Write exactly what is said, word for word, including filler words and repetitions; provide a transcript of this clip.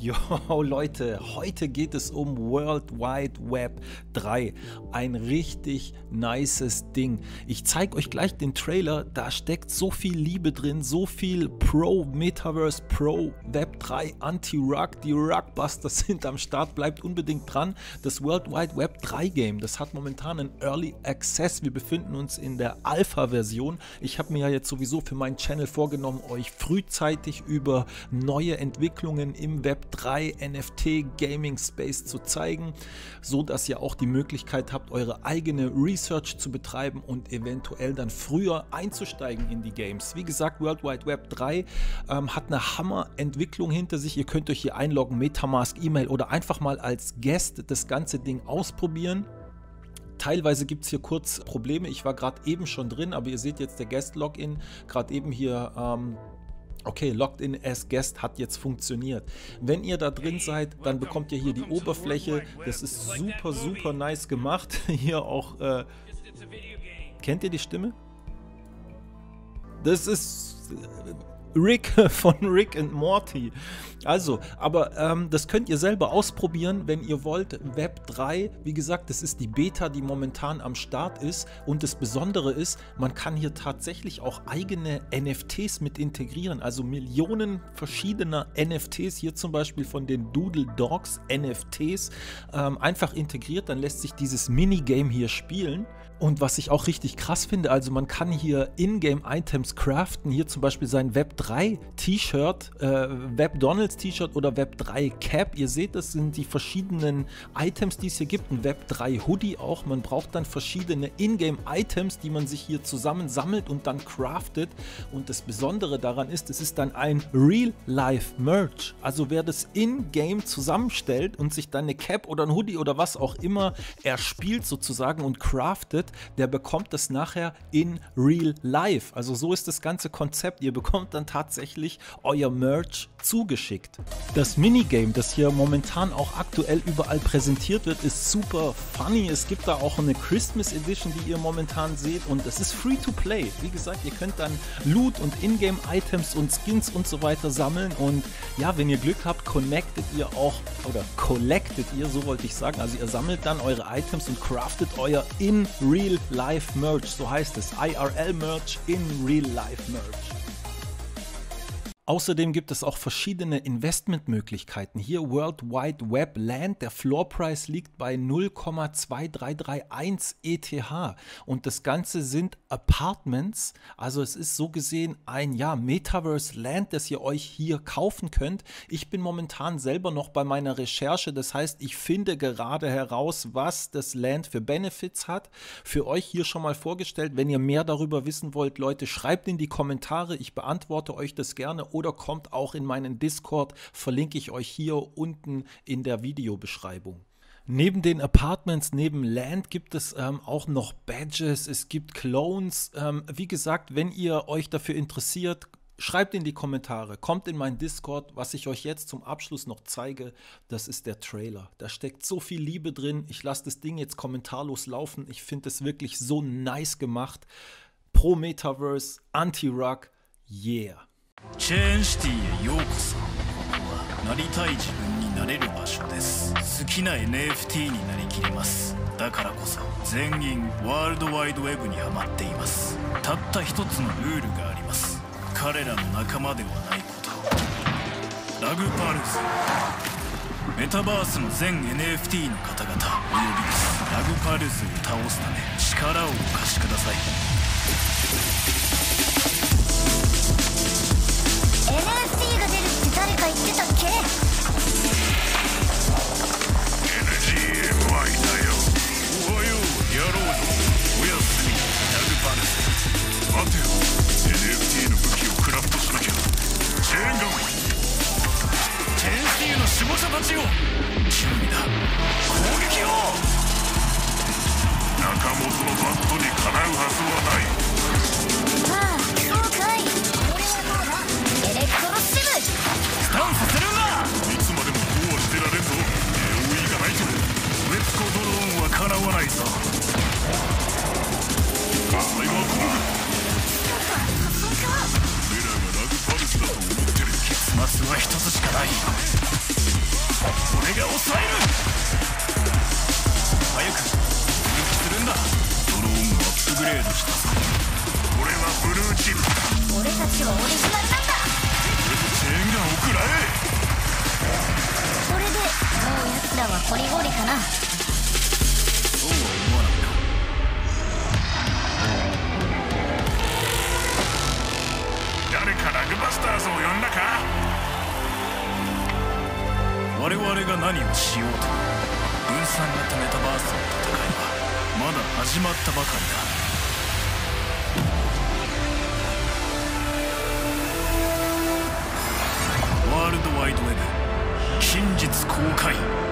Yo Leute, heute geht es um World Wide Web drei. Ein richtig nices Ding. Ich zeige euch gleich den Trailer, da steckt so viel Liebe drin, so viel Pro-Metaverse, Pro-Web drei, Anti-Rug. Die Rugbusters sind am Start, bleibt unbedingt dran. Das World Wide Web drei Game, das hat momentan einen Early Access. Wir befinden uns in der Alpha-Version. Ich habe mir ja jetzt sowieso für meinen Channel vorgenommen, euch frühzeitig über neue Entwicklungen im Web drei N F T Gaming Space zu zeigen, so dass ihr auch die Möglichkeit habt, eure eigene Research zu betreiben und eventuell dann früher einzusteigen in die Games. Wie gesagt, World Wide Web drei ähm, hat eine Hammer-Entwicklung hinter sich. Ihr könnt euch hier einloggen, Metamask, E-Mail oder einfach mal als Guest das ganze Ding ausprobieren. Teilweise gibt es hier kurz Probleme. Ich war gerade eben schon drin, aber ihr seht jetzt der Guest-Login, gerade eben hier ähm, okay, Logged in as Guest hat jetzt funktioniert. Wenn ihr da drin seid, dann bekommt ihr hier die Oberfläche. Das ist super, super nice gemacht. Hier auch, äh, kennt ihr die Stimme? Das ist Rick von Rick and Morty. Also, aber ähm, das könnt ihr selber ausprobieren, wenn ihr wollt. Web drei, wie gesagt, das ist die Beta, die momentan am Start ist. Und das Besondere ist, man kann hier tatsächlich auch eigene N F Ts mit integrieren. Also Millionen verschiedener N F Ts, hier zum Beispiel von den Doodle Dogs N F Ts, ähm, einfach integriert. Dann lässt sich dieses Minigame hier spielen. Und was ich auch richtig krass finde, also man kann hier Ingame-Items craften, hier zum Beispiel sein Web drei T-Shirt, äh, Webdonalds T-Shirt oder Web drei Cap. Ihr seht, das sind die verschiedenen Items, die es hier gibt. Ein Web drei Hoodie auch. Man braucht dann verschiedene Ingame-Items, die man sich hier zusammen sammelt und dann craftet. Und das Besondere daran ist, es ist dann ein Real-Life-Merch. Also wer das in-game zusammenstellt und sich dann eine Cap oder ein Hoodie oder was auch immer erspielt sozusagen und craftet, der bekommt das nachher in Real Life. Also so ist das ganze Konzept. Ihr bekommt dann tatsächlich euer Merch zugeschickt. Das Minigame, das hier momentan auch aktuell überall präsentiert wird, ist super funny. Es gibt da auch eine Christmas Edition, die ihr momentan seht, und es ist free to play. Wie gesagt, ihr könnt dann Loot und Ingame Items und Skins und so weiter sammeln, und ja, wenn ihr Glück habt, connectet ihr auch, oder collectet ihr, so wollte ich sagen. Also ihr sammelt dann eure Items und craftet euer in Real Life Merch, so heißt es, I R L Merch in Real Life Merch. Außerdem gibt es auch verschiedene Investmentmöglichkeiten. Hier World Wide Web Land, der Floorpreis liegt bei null Komma zwei drei drei eins E T H und das Ganze sind Apartments, also es ist so gesehen ein ja, Metaverse Land, das ihr euch hier kaufen könnt. Ich bin momentan selber noch bei meiner Recherche, das heißt, ich finde gerade heraus, was das Land für Benefits hat. Für euch hier schon mal vorgestellt. Wenn ihr mehr darüber wissen wollt, Leute, schreibt in die Kommentare, ich beantworte euch das gerne. Oder kommt auch in meinen Discord, verlinke ich euch hier unten in der Videobeschreibung. Neben den Apartments, neben Land gibt es ähm, auch noch Badges, es gibt Clones. Ähm, wie gesagt, wenn ihr euch dafür interessiert, schreibt in die Kommentare, kommt in meinen Discord. Was ich euch jetzt zum Abschluss noch zeige, das ist der Trailer. Da steckt so viel Liebe drin. Ich lasse das Ding jetzt kommentarlos laufen. Ich finde es wirklich so nice gemacht. Pro Metaverse, Anti-Rug, yeah. チェーンシティへようこそ。ここはなりたい自分になれる場所です。好きな エヌエフティー になりきります。だからこそ全員ワールドワイドウェブにハマっています。たった一つのルールがあります。彼らの仲間ではないこと。ラグパルス。メタバースの全 エヌエフティー の方々お呼びです。ラグパルスを倒すため力をお貸しください。 誰か言ってたっけ？ エヌジーエムアイ だよ。おはよう、野郎ど。おやすみ、ラグパルス。待てよ、エヌエフティー の武器をクラフトしなきゃ。チェーンガン。チェーンシティの守護者たちよ。準備だ。攻撃を。仲本のバットにかなうはずはない。ああ、そうかい。これはどうだ？エレクトロシブ。ダウンさせるんだ。いつまでもこうはしてられんぞ。エーオーイー がないとウェツコドローンはかなわないぞ。火災は飛ぶ。そうか。俺らがラグパルスだと思ってる。結末は一つしかない。 俺が抑える。早く復帰するんだ。ドローンもアップグレードしたぞ。 俺はブルーチップ。 俺たちはオリジナルなんだ。 チェーンガンを食らえ。 これでもう奴らはこりごりかな。 そうは思わないか。 誰かラグバスターズを呼んだか。 我々が何をしようと分散型メタバースの戦いはまだ始まったばかりだ。ワールドワイドウェブ近日公開。